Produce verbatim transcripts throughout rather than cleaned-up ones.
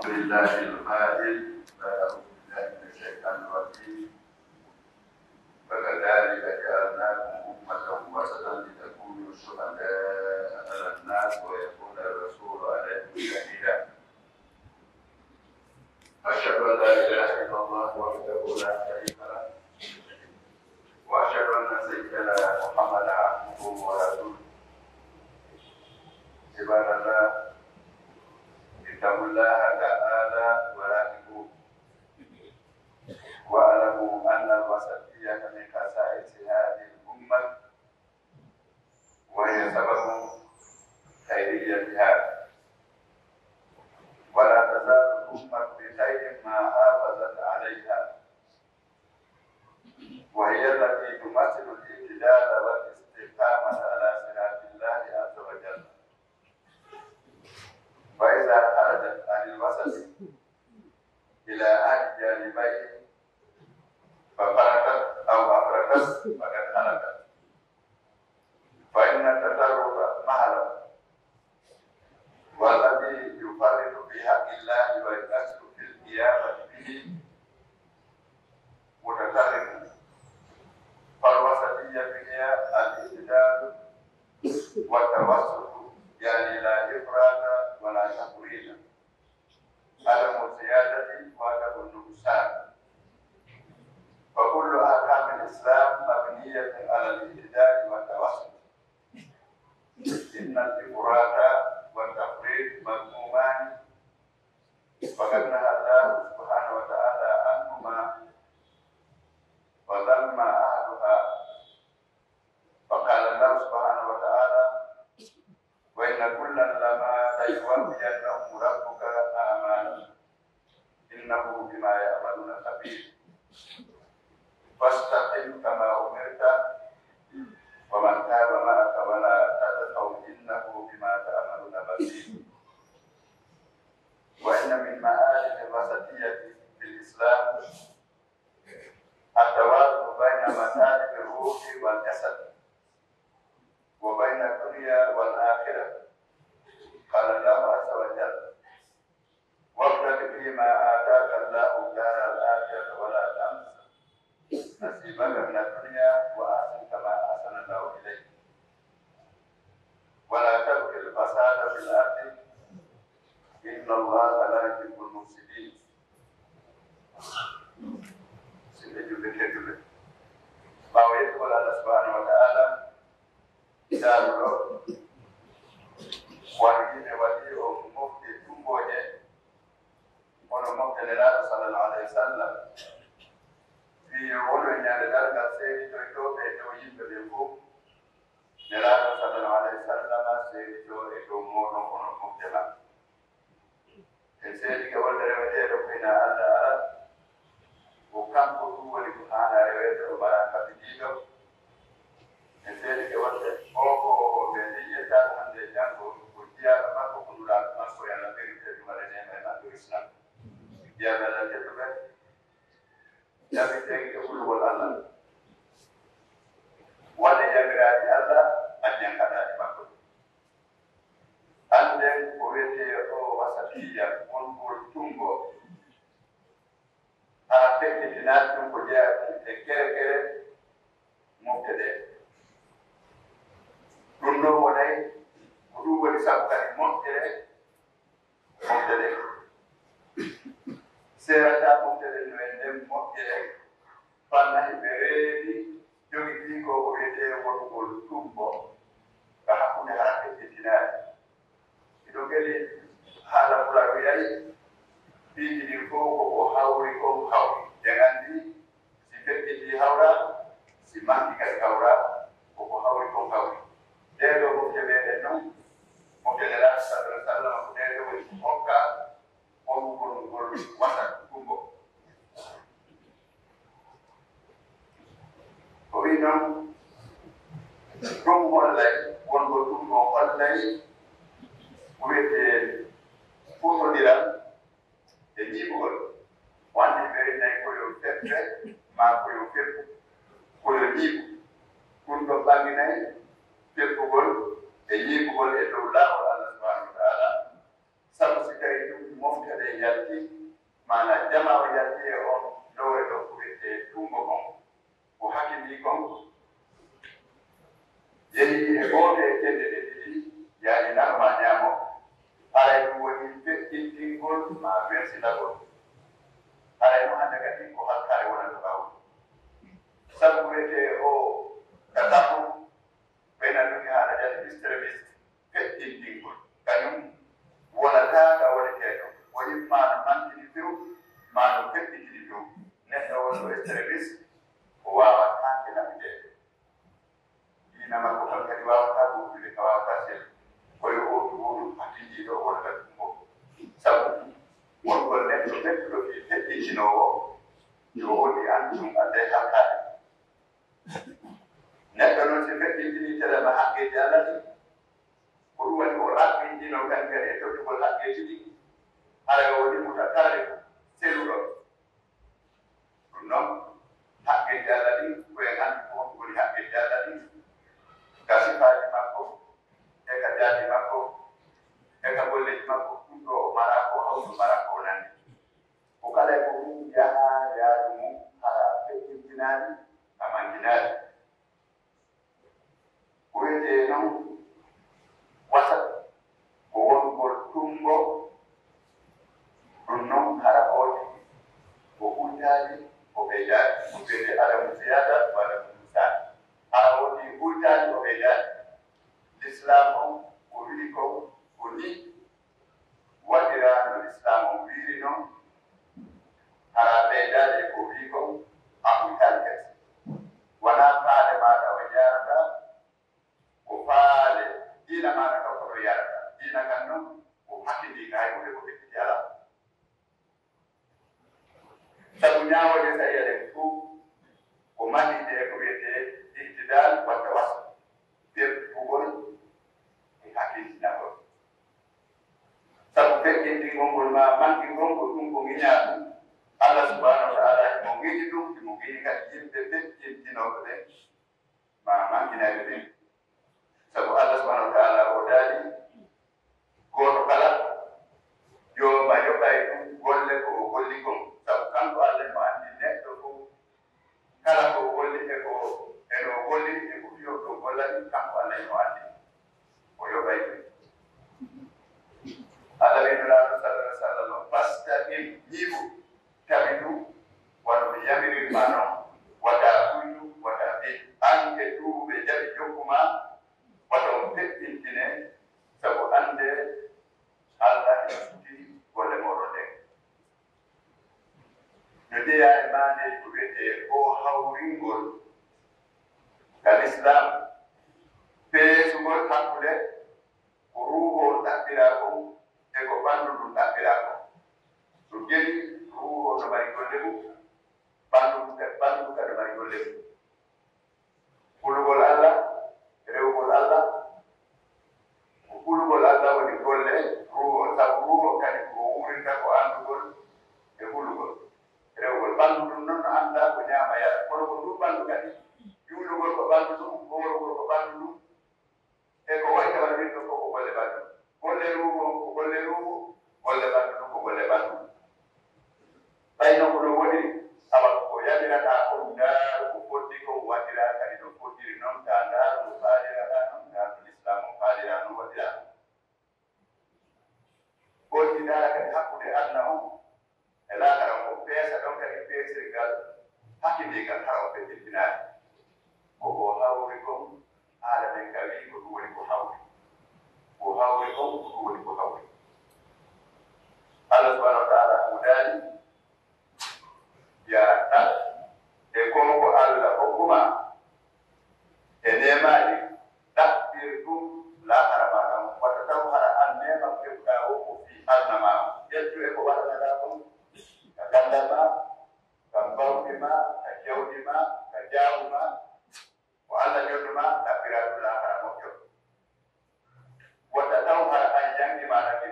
بالله القائل فأعوذ بالله من الشيطان الرجيم فكذلك جعلناكم أمة وسطا لتكونوا شهداء على الناس ويكون الرسول عليكم شهيدا أشهد أن لا إله إلا الله وحده لا شريك له وأشهد أن سيدنا محمدا عبده ورسوله عباد الله اتقوا الله تعالى وراقبوه واعلموا ان الوسطيه من خصائص هذه الامه وهي سبب خيريتها ولا تزال الامه بخير ما حافظت عليها وهي التي تمثل الاعتدال والاستقامه على صراط الله عز وجل. فإذا خرجت عن الوسط إلى أحد جانبيه ففرقت أو أفرقت فقد هلكت، فإن التطرف مهلك والذي يفرط في حق الله ويكسر في القيامة به متطرف. فالوسطية هي الاعتدال والتوسط، يعني لا إفراط ولا تفريط، عدم الزيادة وعدم النقصان. فكل أحكام الإسلام مبنية على الاعتدال والتوسط. إن الإفراط والتفريط مذمومان فقد نهى الله سبحانه وتعالى عنهما وذم أحدها. فقال الله سبحانه وتعالى: وإن كلا لما ليوفينهم ربك أعمالهم إنه بما يعملون خبير. فاستقم كما أمرت ومن تاب معك ولا تطغوا إنه بما تعملون بصير. وإن من معالم الوسطية في الإسلام التوازن بين مطالب الروح والجسد وبين الدنيا والآخرة. قال الله عز وجل: وابتغ فيما آتاك الله دار الآخرة ولا تنس نصيبك من الدنيا وأحسن كما أحسن الله إليك ولا تبغ الفساد في الأرض إن الله لا يحب المفسدين. سيدي بكتبه ما يقول الله سبحانه وتعالى Dalo wengine walio mufti tumboje ono mufti nelato sallallahu alaihi wasallam fi wolo nyaade dalga sey to to be to yimbe be ko nelato sallallahu alaihi wasallam sey to e do mono ono mufti la e sey ke wala rewete do fina alla ala o kampo du wali ko ana rewete o baraka bidido e sey ke wala o be ye ta hande jango ko dia ma ko kula ma so ya na be ke du mare ne ma do islam ya ga la ke be ya be te ke kulu wala Allah wala ya ga di Allah anyan kada di mako ande ko wete o wasatiya on ko tungo ara te ke dinat ko dia ke kere kere mo kede Rundo wadai, kudu wadi sabukani montere, montere. Serata montere nuende montere. Panah beredi, jogi tigo orete wadu wadu tumbo. Kahapune harake jitinai. Itu kali hala pula wiyai, di di ko ko hauri ko hauri. Jangan di si di haura, si mati kat haura, ko hauri ko hauri. Dero mufti bede no mufti la sallallahu alaihi wasallam dero wi hokka on on on wasa kumbo yalti mana jama o yalti on lowre ɗo kuwete tumbo kon ko hakkili kon yehi e goote e kende ɗe ɗiɗi yaani narma ñaamo haray ɗum woni feƴƴintingol ma wersinagol haray no hannde kadi ko halkare wonano ɓaw sabu wiyete o katamu ɓeyna ɗumi haala jati extrémiste feƴƴintingol kañum wonata ka woneteɗo woni mano mantini few mano feƴƴitini few neɗɗo wonɗo extrémiste o wawata kenamiteɗe dina makko kam kadi wawata ɓuuɓude ka wawata sel koye oɗu oɗu hakkijiɗo wonata ɗummo sabu wongol neɗɗo fettuɗo fi feƴƴitinowo yo woni andum adde hakkade neɗɗo noon si feƴƴitini telema haqqeji allah ɗi ko ɗum waɗi o raɓɓinɗino kan kadi e tottugol haqqeji ɗi hara o woni mutatarri seluɗo ɗum noon haqqeji allah ɗi koye andi ko woni haqqeji allah ɗi ka sifaji makko e ka jaadi makko e ka golleji makko ɗum ɗo o mara ko hawtu mara ko nandi ko kala ko ɗum yaha yaadu mum hara feƴƴintinani a manginani ko wiyete noon wasat ko wongol tumbo ɗum noon hara ooti ko ɓuytaji ko ɓeydaji ko wiyete adamu ziyada ko adamu musani hara woodi ɓuytaji ko ɓeydaji l'islam on ko wili ko ko ni waɗira no l'islam on wiri noon hara ɓeydaji ko wi ko a ɓuytaji kadi wona faale maɗa o jarata ko faale diina maɗa taw koɗo yarata diina kan noon ko hakkindi ka hay hunde ko fecciti ala sabu ñawoje sa yiyaɗen fof ko mahide ko wiyete ihtidal wadda wasa teppugol e hakkiltinagol sabu feƴƴintingol ngol ma manqingol ko ɗum ko giña ɗum allah subhanahu wa taala mo giƴi ɗum mo giƴi kadi yimɓe feƴƴintinoɓe ɓe ma manqinaɓe ɓen sabu allah subhanahu wa taala o daali goto kala yo ma yoɓay ɗum golle ko o golli kon sabu kanko allah mo andi neɗɗo fof kala ko o golli e ko eno golli e ko fiyo to gollani kanko allah mo andi o yoɓay ɗum allah winuraɗo sallah sallam o fastaqim ñiiɓu tabidu wano ɓe yamirirma noon wata suydu wata ɓi an e duuɓe jaɓi jokkuma wata on feƴƴintine sabu ande allah e suti golle moɗon ɗen no jeeya e maneji ko wiyete o hawringol kal islam peesugol hakkude ko ruhol ɗaɓɓira kon e ko ɓanndu ɗum ɗaɓɓira kon ɗum jeli ruhol no mari golle mum ɓanndu ɓanndu kadi mari golle mum hulugol allah rewgol allah ko hulugol allah woni golle ruhol sabu ruhol kadi ko wurinta ko anndugol e hulugol rewgol ɓanndu ɗum noon no annda ko ñaama yara kono ko ɗum ɓanndu kadi juulugol ko ɓanndu ɗum goorugol ko ɓanndu ɗum e ko woyta wala winɗo fof ko golle ɓanndu golle ruhu ko golle ruhu golle ɓanndu ɗum ko golle ɓanndu ɓayno ko ɗo woni awa ko yamirata ko ndaaru ko foddi ko waɗira kadi no foddiri noon ta ndaaru no faalirata noon ndaaru l'islam o faalira no waɗira goɗɗi ndaara kadi hakkude adna on e laakara ko peesa ɗon kadi peesirgal hakkindingal hara o feƴƴintinaani ko o hawri kon haala men ka wi ko ɗum woni ko hawri ko hawri kon ko ɗum woni ko hawri allah subhanahu wa taala hudaani yaratta e konko allah hokkuma e nemaji ɗaɓɓir ɗum laakara maɗa wata taw hara an nema keɓɗa o ko fi adna ma ƴettu e ko waɗanaɗa kon ka gandal ma ka mbawdi ma ka jawdi ma ka jaamu ma ko allah jodduma ɗaɓɓira ɗum laakara moƴƴo wata taw hara an jangi maɗa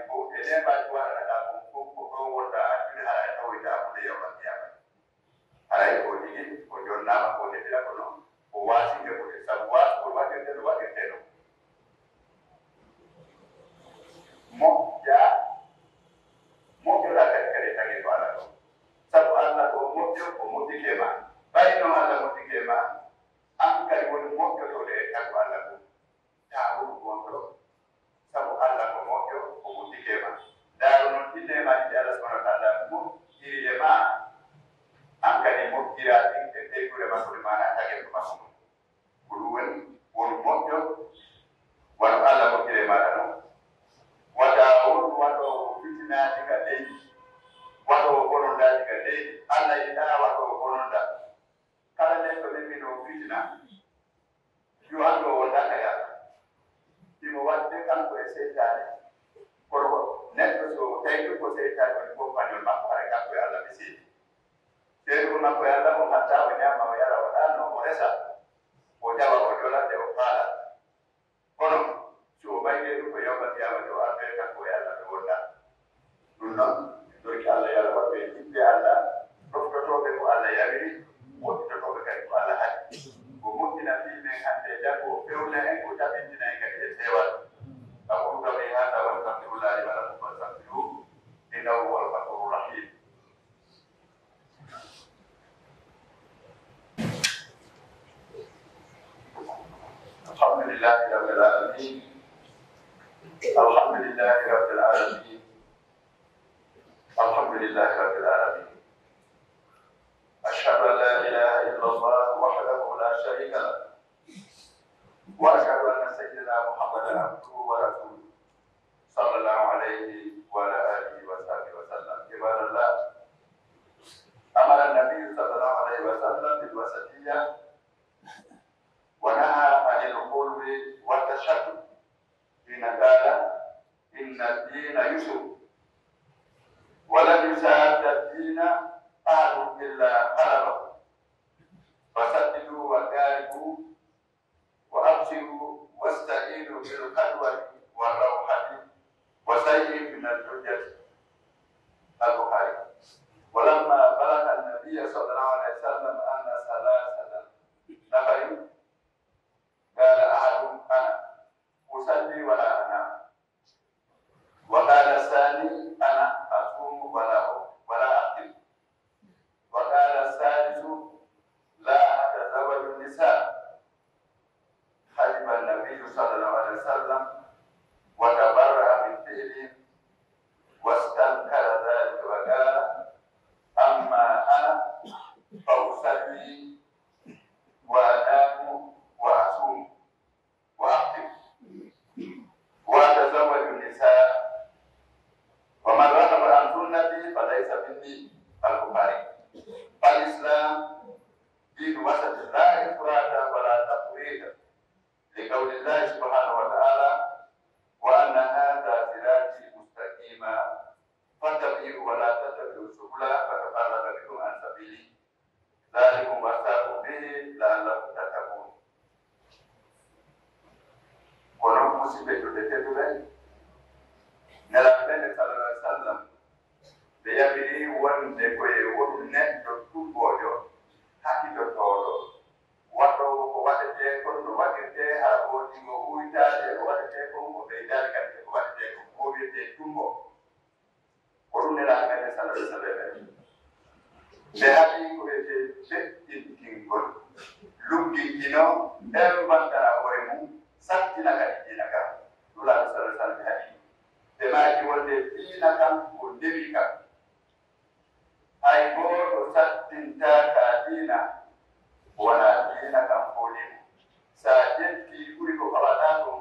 leydi waɗo o bonondaji ka leydi Allah yiɗa waɗo o bononda kala neɗɗo ɓeɓino fitina yo andu o wondaka yalla imo wadde kanko e seytane kono neɗɗo so tawi ko seytane woni compagnol makko hara kanko e Allah ɓe seedi seeɗo makko e Allah o hatta o ñama o yara o ɗanno o resa o jawa o jolande o faala kono so o mayde ɗum ko yawma qiyamati o arde kanko e Allah ɓe wonda ɗum noon doki Allah yala waɓe yimɓe Allah ɗoftotoɓe ko Allah yawiri woɗɗitotoɓe kadi ko Allah haɗi ko moƴƴina fimen hande jaggo o fewna en ko jaɓintina en kadi e tewal aqulu qawli hada wa astaghfirullahi wa lakum fastaghfiruhu innahu huwal ghafurur rahim alhamdulillahi rabbil alamin alhamdulillahi rabbil alamin alhamdulillahi rabbil alamin أشهد أن لا إله إلا الله وحده لا شريك له وأشهد أن سيدنا محمدا عبده ورسوله صلى الله عليه وعلى آله وصحبه وسلم عباد الله أمر النبي صلى الله عليه وسلم بالوسطية ونهى عن الغلو والتشدد حين قال إن الدين يسر ولن يساد الدين أحد إلا غلبه فسددوا وقاربوا وأبشروا واستعينوا بالقدوة والروحة وسيء من الحجة البخاري ولما بلغ النبي صلى الله عليه وسلم أن ثلاثة نفر قال أحدهم أنا أصلي ولا أنام وقال الثاني أنا أصوم ولا ولا أقتل وقال الثالث لا أتزوج النساء خلف النبي صلى الله عليه وسلم وتبرأ من فعله واستنكر ذلك وقال أما أنا فأصلي وأنام وأصوم وأقتل وأتزوج النساء ومن رغب عن سنتي فليس مني البخاري فالإسلام دين وسط لا إفراط ولا تفريط لقول الله سبحانه وتعالى وأن هذا صراطي مستقيما فاتبعوه ولا تتبعوا السبل فتفرق بكم عن سبيله ذلكم وصاكم به لعلكم تتقون kono musibe jude teduɓe nelaɓene sallallahu alih w sallam ɓe yamiri wonde koye woɗum neɗɗo tumbojo hakkitotoɗo waɗowo ko waɗete kon no waɗirte ha oɗimo huytade ko waɗete kon ko ɓeydade kadi ko waɗete ko ko wiyete tumbo ko ɗum nelaɓene sallallahu alih w sallam ɓe haɗi ko wiyete feƴƴintingol luggiɗino ɗen bantana hoore mum sattina kadi diina kam ɗulaɗo sallallahu sallam haɗi ɓe maaki wonde diina kam ko ndewi kam hay goto sattinta ka diina wona diina kam folimo sa ƴetti ɓuri ko fawaɗa ɗum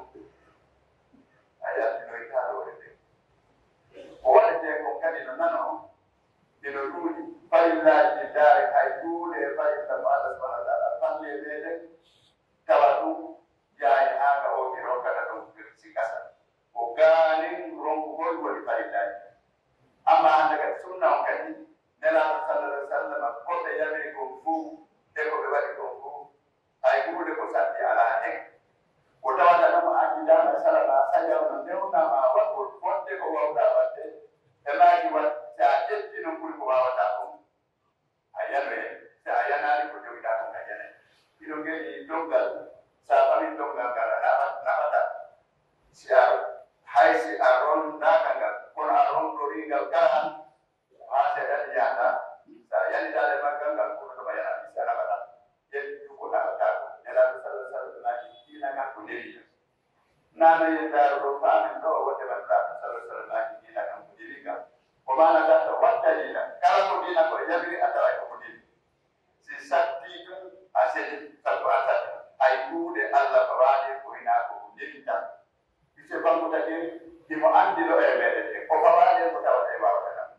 a yaltinoytaɗo wore ɓe ko waɗete kon kadi no nano ino ɗuuɗi farillaji daare hay ɗuuɗe farilla mo Allah subahana wa taala falle meɗen tawa ɗum yaani haaga o mi rokkata ɗum si gasa ko gaanin ronkugol woni farillaji amma hannde kadi sunna on kadi nelaɗo sallallahu alih w sallam koɓe yamiri kon fuu e ko ɓe waɗi kon fuu hay huunde ko satti alaa hen ko tawata ɗum andidama salama sayawno newnama waɗgol fodde ko wawɗa wadde e maaji wat si a ƴetti non ɓuri ko wawata ɗum a yanoye si a yanani ko jogiɗa kon a yane ino geɗi doggal sa famin doggal ngal a naɓata si a hay si a rondaka ngal kono a rondorigal gahan ha seeɗaɗi yahata sa yanidade maggal ngal kono toma yanati si a naɓata ƴetti ko naɓatako nelaɗo sallah sallam naji diina kan ko ndewiya nano yendaro ɗo famin ɗo wonde bandiraɓe sallah sallam naji diina kan ko ndewi kam ko managata watta diina kala ko diina ko e yamiri a tawa koko ndewi si satti ɗum a seɗi sabu a satti ay ɗuuɗe Allah ko waɗi ko hina ko ndewi tan ise bangguta ɗin imo andino e meɗen ɗe ko fawaɗe ko tawata e wawata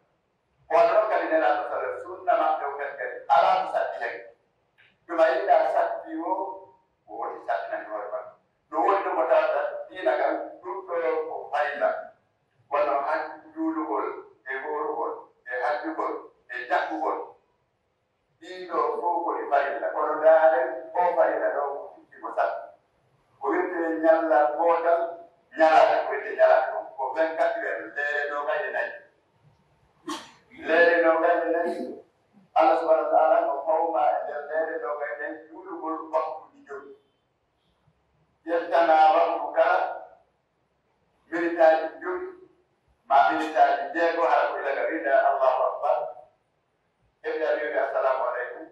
على كل كبيرة الله أكبر ابدا بيقول السلام عليكم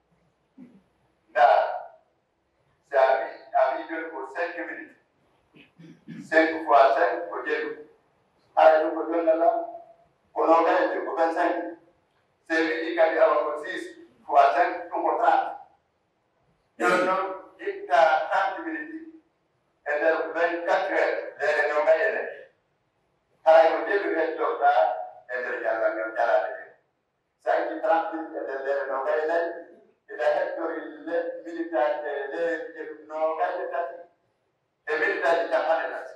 لا سامي أبي بيقول cinq minutes cinq fois cinq ko jeeɗu haɗa ko jonnala kono gayde ko vingt-cinq c'est wiɗi kadi awa ko six fois cinq ɗum ko trente jon noon itta trente minutes e nder vingt-quatre heures leyɗe no gayene haray ko jeeɗu heddoɗa e nder jallal ngal jarade ɗe sa itti trente minutes e nder leyɗe no gayenayi ina heddori minutaje leyɗe no gayde tati e minutaji capanɗe tati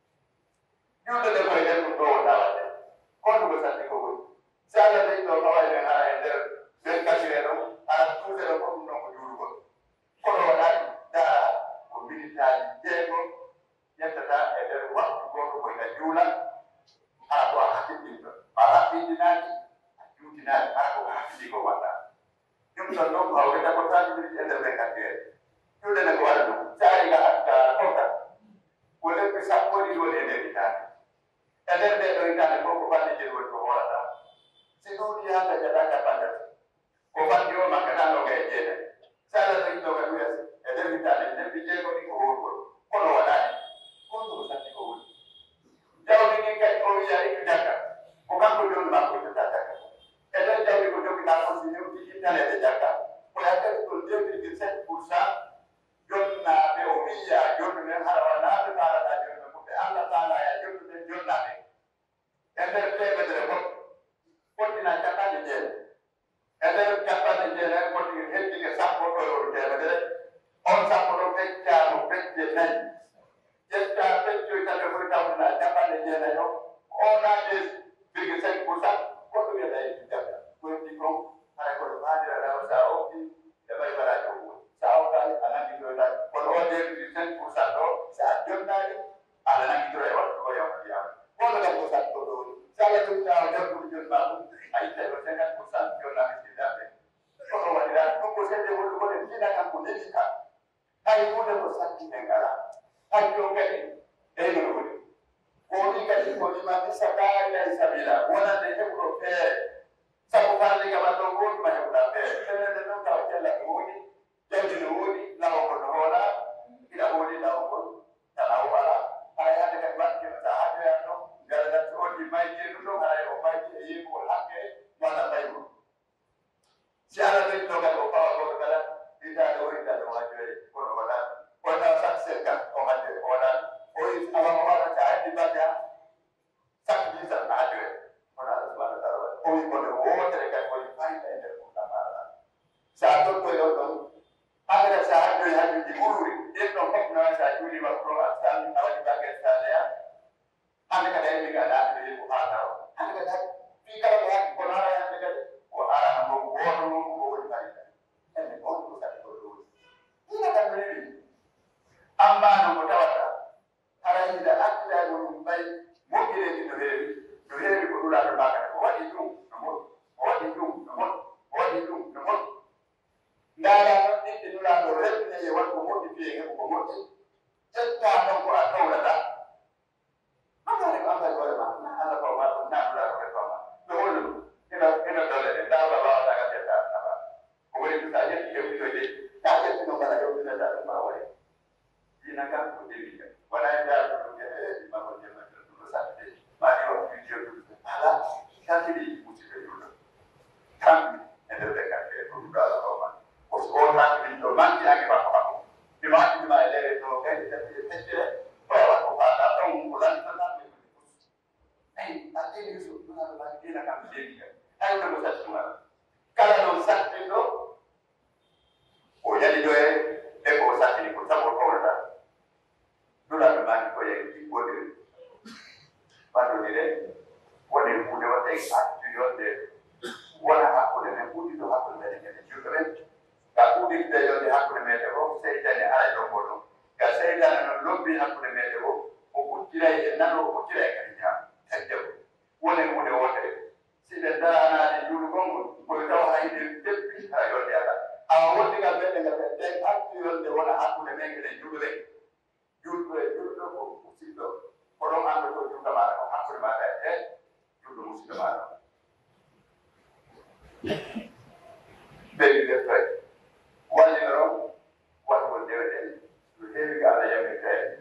juuɗe nde koye nder ɗum ɗo wonɗa wadde konto ko satti ko woni si allah tawi ɗo kawayne hara e nder vingt-quatre heures o hara tuuse ɗo fof ɗum ɗon ko juurugol kono waɗaɗi dara ko minutaji jeego yettata e nder waktu goto koyga juula hara ko a hakkilɗinɗo a haɓɓindinaaki a juutinaaki hara ko hakkili ko waɗɗa ɗum ɗon ɗon ko hawreta ko trente minutes e nder vingt-quatre heures juuɗe nde ko waɗa ɗum si ari ga hakka konta ko lebbi sappo ɗiɗi woni e nder hitande e nder nde ɗo hitande fof ko balɗe jeɗi woni ko hoorata si ɗuuɗi hande jaɗa capanɗe ko balɗe o makkata noga e jeeɗe si allah tawi noga ɗuyas e nder hitande lebbi jeegom ɗi ko hoorgol kono waɗani konto ko satti ko woni jawdi ɗin kadi o wiya ittu jakka ko kanko joni makko ittata jakka e nder jawdi ko jogiɗa consigne ɗi ittanede jakka ko yakkati ɗon deux virgule sept pour cent jonnaɓe o wiya jonnu men hara wannaɓe kalata jonnu ko ɓe allah taala ya jonnu men jonnaɓe e nder temedere goɗɗo fottina capanɗe jeene e nder capanɗe jeene foti heddige sappo ɗoyoru temedere on sappo ɗo feccamo fecce nayi ƴetta feccoy tati koye tawna capanɗe jeenayi o ona deux virgule cinq pour cent goɗɗo wiyeɗa e jagga ko heddi kon hara kono faadiraɗa sa ofti e ɓay waɗaji o woni sa awtani a nanguidoytani kono o deux virgule cinq pour cent ɗo sa jonnani aɗa nanguidoro e waɗɗo ko yawtiyama kono kam ko sat ko ɗo woni sa ala jogiɗa o jaggude jon ma ɗum a ittay ɗo cinquante pour cent jonnami siddaɓe kono waɗira ɗum ko sedde wonɗu goɗe dina kam ko neli kam hay hunde ko satti e ngala hajjo kadi eynono woni ko woni kadi ko limani sakari ay sabila wonande heɓuɗo feere sabu farde gama ɗo wonima heɓuɗa feere fenede noon tawa cella no woodi jawdi no woodi lawol no hoola ina woodi lawol tana o wala hara hande kadi waɗkino sa hajjoyan ɗo garadat so oddi mayje ɗum ɗon haray o mayji e yimɓol hakke walla ɓaygol si ala tawi ɗo kadi o fawa goto kala hitade o hitade o hajjoye kono waɗani kono tawa sak serkan o hajjoye o waɗani o awa o waɗa sa heddi balɗe ha sak dix an a hajjoye kono allah subahana taala waɗi o wi kone wotere kadi woni fayida e nder ɓurɗam haɗa sa tokkoyon ɗon hagara sa hajjoye hajjuji ɓururi ɗin ɗon fof nawa sa juulima pro a sami a waɗi bagel saleya hande kadi a yimɓe gaɗa ɓe ko haata o hande kadi fi kala ko hakki kono hara hande kadi ko arana mo woto mum ko woni fayida ende on ko sati ko ɗo woni ina kam no rewi amma no ko tawata hara yiɗa accidago ɗum ɓay moƴƴireji no heewi no heewi ko ɗulaɗo makata ko waɗi ɗum no moƴƴi o waɗi ɗum no moƴƴi o waɗi ɗum no moƴƴi ndaara noon ɗiɗɗi ɗulaɗo reɓne e waɗi ko moƴƴi fiye heɓo ko moƴƴi ƴetta ɗon ko a towlata amare ko ambay hoore ma allah ko ma ɗum naɗulaɗo ke toma ɓe hollu ɗum ina ina dole ɗe ndawa wawataga ƴetta nafa ko woni ɗum sa ƴetti hewtitoyde sa ƴettino mbala hewtinata ɗum ma waɗi dina kam ko dewi kam wona e jaaɗo ɗum e e ma won jemmatiro ɗum ɗo satte maɗi o video ɗum ala tantiri musidɓe ɗuɗo tammi e nder ɓekkate ko ɗum ɗo ala toma o o tantiri ɗo manki ange makko makko ɗima hakkilima e leyre to kayde tattire feccere oyawa ko faɗa ɗon ko lantanamɓe ɗum pus ayi a ɗeni so ɗunaɗo maki dina kam dewi kam hay ɗo mo satti ɗum ala kala ɗon sattinɗo o yaliɗo e e ko sattini ko sabu o towrata ɗunaɗo maki ko yehi jiɓɓodiri waɗodire woni hunde waɗde accu yonde wona hakkude men ɓuɗɗito hakkude meɗen kene juɗɗo men ka ɓuɗɗitde yonde hakkude meɗen o seytane ara e lombo ɗum ka seytane noon lombi hakkude meɗen o o ɓucciray e nano o ɓucciray kadi ñaam hedde o woni hunde wotere siɓe daranade juuɗo gongol koye taw hayde deppi ha yonde ala awa wondigal meɗen ngal ɓe accu yonde wona hakkude men kene juuɗo men juɗɗo e juɗɗo ko musidɗo ko ɗon anda ko juɗɗo maɗa ko hakkude maɗa e juɗɗo musidɗo maɗa Baby the play. One in a row, what will do it? You hear me on the young day.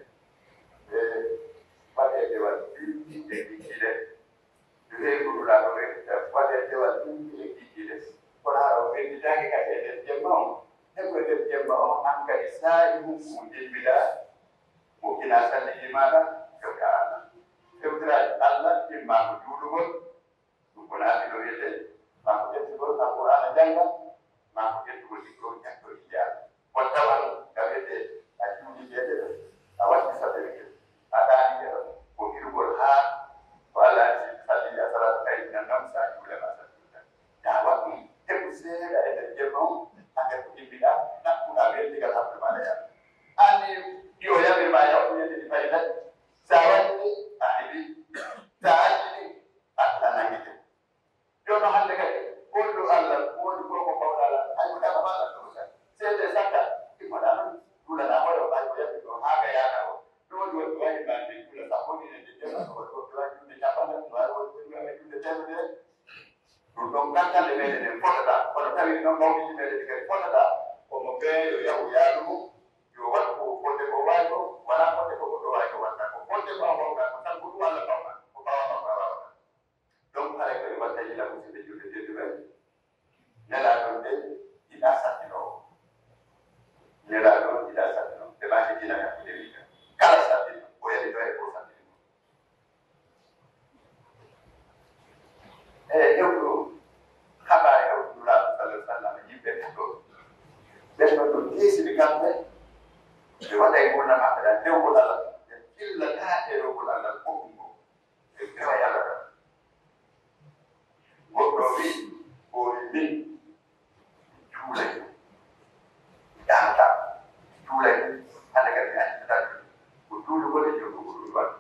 What they do at fifty, they be killed. You hear me collaborate. What they do at fifty, they be killed. What I will be dying at the Jemon. Never the Jemon, Uncle Isai, who did with that. Mungkin asal di mana? Kekana. Kebetulan Allah di mana dulu bukan hati lo itu. Maksudnya sebut Al-Quran jangan. Maksudnya sebut itu yang kerja. Wartawan kami itu, aku di dia itu. Awak bisa berikan. Ada ni itu. Mungkin berhak. Walau tadi asal kait dengan namsa juga masa itu. Jawab ni. Keputusan ada jemaah akan dipilih. Nak pula beri tiga tahap berbalik. Ani yo ya berbalik punya di pilih. Sawan ni, ahli, saat ini, anak itu. Jono hal dekat, bodoh Allah, bodoh kau kau Allah, aku tak apa lah tu saya. Saya dah sakit, di mana bulan awal aku ya itu harga ya tahu. Dua dua dua ini mandi bulan tahun ini dia masuk dua dua itu di Jepang dan baru dua itu di Jepang dia. Dulu kan kan dia dia foto dah, foto kali nombor mau di dia dekat foto dah. Como que yo ya ya dulu, yo waktu foto kau baru, mana foto kau baru aku waktu foto kau baru aku tak butuh Allah kau mah, kau bawa bawa. Donc, avec le bataille, la possibilité de Dieu de venir. Il a donné, il a satino. Il a donné, il a satino. C'est pas qu'il a fait des lignes. Car satino, pour y aller dans les beaux satino. Et eu, travail, eu, là, ça le fait, là, il fait tout. Mais je me dis, c'est le cas de. Je vois des gens, là, là, deux gens, là, il a été, deux gens, là, beaucoup, beaucoup. Et puis, il y a là. Bodohi, bodohi, julai, data, julai, ada kerja kita, bodoh boleh juga bodoh.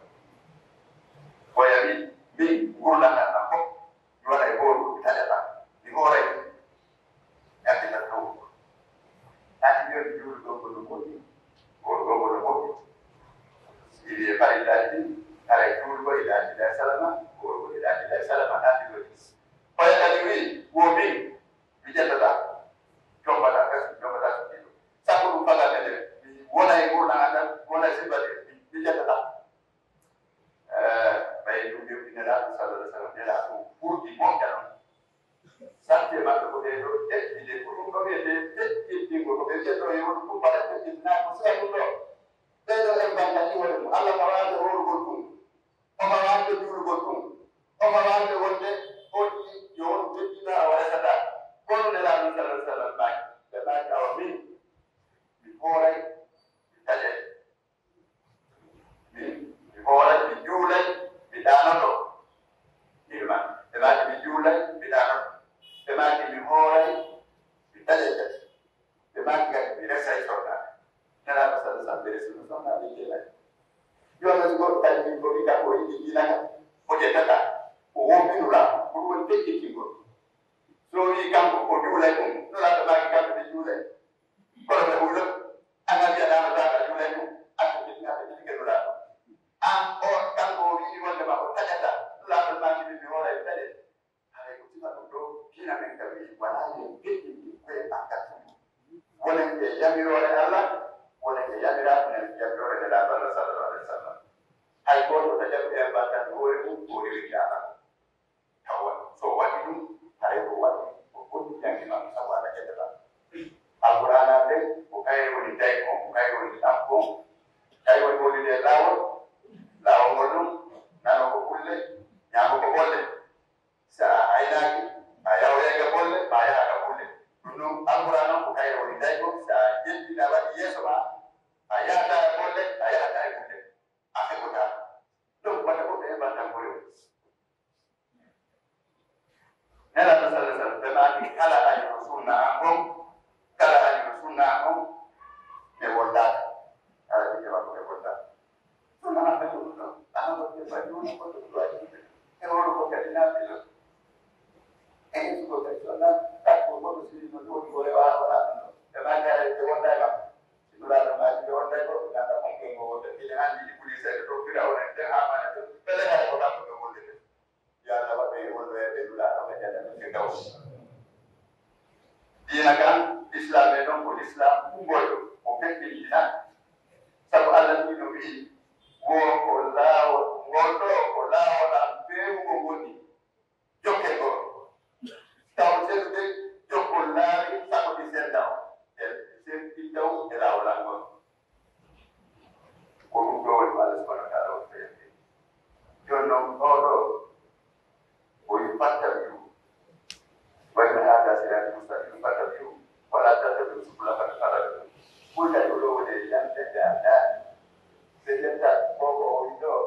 Boleh ni, ni gula nak apa? Jualai bodoh kita datang, ni orang yang kita tahu. Tadi dia jual bodoh bodoh, bodoh bodoh bodoh. Ini pada tadi, ada jual bodoh tidak tidak selama, bodoh tidak tidak selama tadi bodoh. Pada kali ini, wobi, bijak tetap, coba tak, coba tak itu. Satu lupa kan dia, mana yang kurang ada, mana yang sebalik, bijak tetap. Baik itu dia punya dah, saudara-saudara dia dah tu, putih mungkin. Sampai mata kau dia tu, eh, dia kurung kau dia, eh, dia tinggal kau dia tu, yang tu pada tu, nak usah tu. Dia tu yang banyak ni, Allah mahu orang berkum, Allah mahu orang berkum, Allah mahu orang Oti yon kita awal sada. Kono nela nusala nusala baik. Baik awal min. Before tadi. Min. Before dijulai bidana to. Irma. Baik dijulai bidana. Baik before tadi. Baik kan birasa isona. Nela nusala nusala birasa nusala dijulai. Yon nusala tadi bodi kapo ini dijulai. Oke tata. Uomini ula, uruwe teki kingo. So hii kampo kujula iku, nula tabaki kampo di jula. Kono me ulo, anga dia dana dana jula iku, aku kiti ngati kiti kenula. Ang o kampo hii wanda mako tajata, nula tabaki di bihora itade. Hale kutima kudo, kina mengkabi, wanani kiti kwe akatu. Wane ke yamiro ole Allah, wane ke yamira, wane ke yamiro ole Allah, sallallahu alaihi wasallam. Hai kono tajabu ya batan, ore ku, ore wikata. Kawan, so what you hari buat, pun yang imam sabar aja tetap. Al-Quran ada, bukai boleh tengok, bukai boleh tampung, bukai boleh dia lawan, lawan belum, nano boleh, nyamu boleh. Sa ayat, ayat yang boleh, ayat yang boleh. Belum Al-Quran bukai boleh tengok, sa jadi nabi Yesus ayat yang boleh, ayat yang boleh. Akhir kita, tu pada boleh pada boleh. Nela tasal-tasal, tetapi kalau ada rasulna angum, kalau ada rasulna angum, mebolak, kalau dia waktu mebolak. So nama apa itu? Nama apa baju? Nama apa baju? Kalau orang kata nabi itu, eh itu kata sana, tak boleh mesti itu boleh orang. Tetapi kalau dia orang lain, itu lah nama dia orang lain. Kata mungkin mau terpilihan di polis itu kira orang yang aman itu, pelajari orang itu boleh. Ya Allah, bapak ibu boleh dulu lah, apa jalan kita tahu. dina kan islam e ɗon ko l'islam umboyo o fekke dina sabu allah ɗino wi wo ko laawol ngol ɗo ko laawoɗam feewugo woni jokke goo taw sedude jokkol laari sago ɗi sedda o e sen ɗiɗɗaw e laawolal ngol ko ɗum ɗo woni allah subahana wa taala o feewi joni noon oɗo oyi fatta wiu wayno haada sirani mustaqim fatta wiu wala tattabiu subula fatafarakum ɓurta ɗo ɗo woni yantede andaani se jetta koko o wi ɗo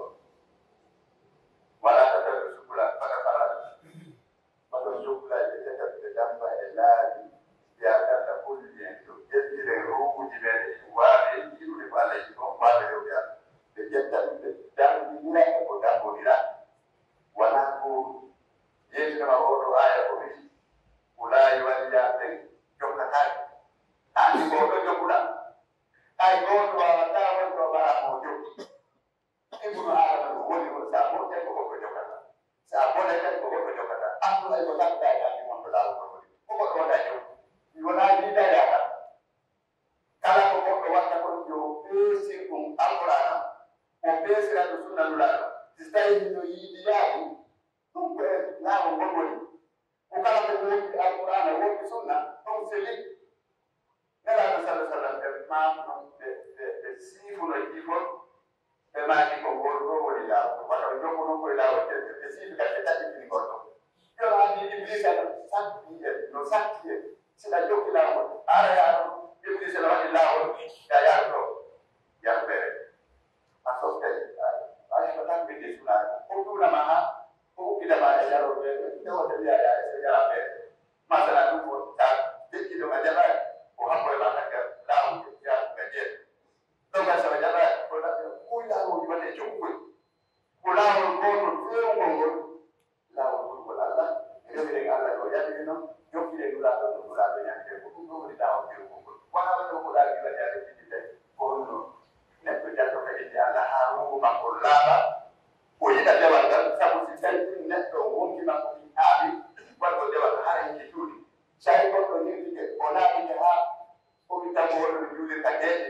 wala tattabiu subula fatafarakum oɗo jogula ɓe jetta ɓe damba e laabi yakarta hollien to ƴettire rowuji meɗe waaɓe yiɗude ko allah yi on waaɓe rewɓe an ɓe jetta ɗum ɓe dambinira e ko dambodira wala ko yeetinoma oɗo aya ko wi ulaayi walliyaɓe jokkataake ani ko ɗo jokkuɗa ay goto wawata wonɗo ɓaramo jokki ibnu adama ɗo woni on sa moƴƴen ko goɗɗo jokkata sa boneten ko goɗɗo jokkata anduɗay ko takɗa e andi on ɗo laawol ɗo woni ko goɗɗo waɗa jokki wona yiidayaka kala ko goɗɗo watta kon yo peesir ɗum alqur'ana o peesiran ɗo sunna nulaɗo si tawi no yiidi yaahu ɗum ko laawol ngol woni ko kala ko wondi alqur'ana wondi sunna ɗum seli nelaɗo sallah sallam ɓe mamno ɓe ɓe siifuno jifon ɓe maaki ko ngol ɗo woni laawol wata ɓe jokko noon koye laawol ƴeɓe ɓe siifi kadi ɓe taƴitini goɗɗo jono andi iblisa no sakki en no sakki en siɗa jokki laawol ara yaɗo iblisa no waɗi laawol ya yaɗo ɗo yalɓere a softay ay ko tan mbinde sunaade ko ɗunama ha ko ukkitama e yaroɓe tewota wiyaɗa e so yaraɓe masala ɗum ko ta dekkiɗo a jaɓaani ko hakko e ma takka laawol yaɗuga jeeɗo ɗoga soa jaɓaani ko kuy laawol waɗe jokkugoy ko laawol gotol fewugol ngol laawol ɗurgol allah rewiren allah ɗo yaɓiri noon jokkire nulaɗo ɗo nulaɗo ñande ko ɗum ɗo woni laawol fewugol ngol wona waɗo ko laaɓi waɗade ɗiɗi tawi ko honno neɗɗo jatto kadi allah ha ruhu makko laaɓa o yiɗa dewal ngal sabu si tawi neɗɗo wonki makko ɗi aaɓi waɗgo dewal hara yimɓe juuɗi so tawi goɗɗo yirtike o laaɓike ha o wittanmo woɗo no juulirta geeƴe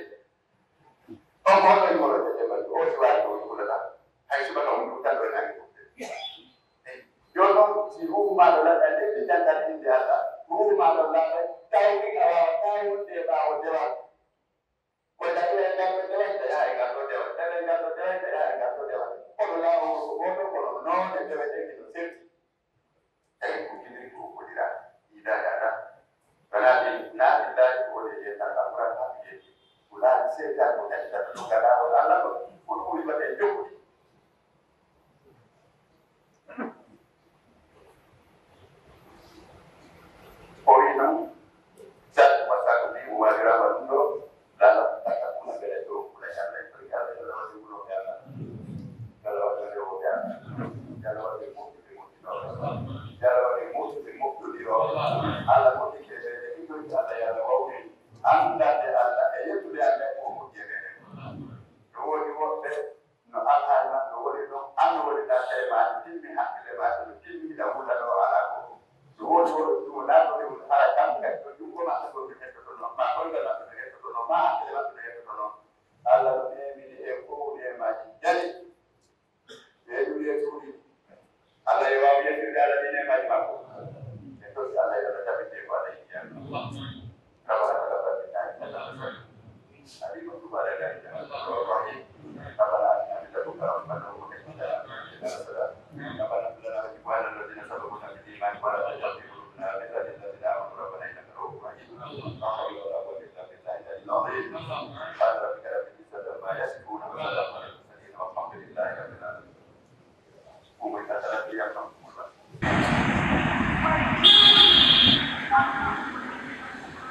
on ko hoɗo yimoro jeɗeɓal o siwani o juulata hay subaka on juttanɗo e nangi joni noon si ruhumaɗo laɗɗa leɗɗi jantan inde allah ruhumaɗo laaɓa tawki a wawa tawonde e ɓaawo dewal koye tawi e ngal ɗo dewal tawi ha e ngal ɗo dewal tawi e ngal ɗo dewal tawi ha e ngal ɗo dewal kono laawol ko goto kono noone dewete kino serti tawi kukkidiri ko kodira yiidade ata wonaaɓe naaɓillaji ko woni yentan alquran haɓe yeeji ko laaɓi seedan ko kadi tan ɗo galaawol allah ɗo ko ɗum woni waɗe jokkude o wi noon sattu masako mbi umadirama ɗum ɗo lala taka kuna ɓeɗe ɗo kuna yalla e tori allah yalla waɗi wuroɓe allah yalla waɗi rewoɓe allah yalla waɗi moƴƴude moƴƴuɗoɓe yalla waɗi moƴƴude moƴƴuɗiroɓe allah moƴƴike ɓeɗe ɗiɗoji allah yalla wawde andande allah e yettude allah ko moƴƴi e ɓeɗe to woni woɓɓe no alhaali maɓɓe woni ɗon anno woni ɗa tawi ma timmi hakkille maɗe no timmiɗa wulla ɗo ala ko so woni woɗo ɗum naɗoɗe hara kam kadi to jungo maɓɓe ɗo ɓe hettoto noon ma koyngal maɓɓe no hettoto noon ma hakkille maɓɓe no hettoto noon allah no ɓeemini e fowni e maji jali ɓeeɗuɗi e suuɗi allah yo waw yettirde allah ɗin e maji makko e tosi allah yono tabinde ko allah yiɗi yan ربنا تقبل منا انك انت السميع العليم وتب علينا انك انت التواب الرحيم ربنا اتنا من لدنك رحمه وهب لنا من لدنك ربنا اغفر لنا ولاخواننا الذين سبقونا بالايمان ولا تجعل في قلوبنا غلا للذين امنوا ربنا انك رؤوف رحيم لا حول ولا قوه الا بالله العلي العظيم